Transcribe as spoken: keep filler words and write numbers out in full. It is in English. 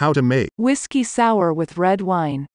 How to make Whisky Sour with Red Wine.